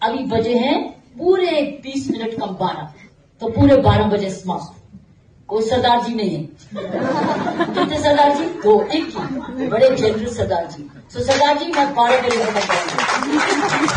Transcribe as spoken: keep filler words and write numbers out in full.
अभी बजे हैं पूरे बीस मिनट कम बारह, तो पूरे बारह बजे समाप्त। कोई सरदार जी नहीं है। कितने सरदार जी? दो, एक ही, बड़े जनरल सरदार जी। तो सरदार जी मैं बारह बजे खत्म करूंगा।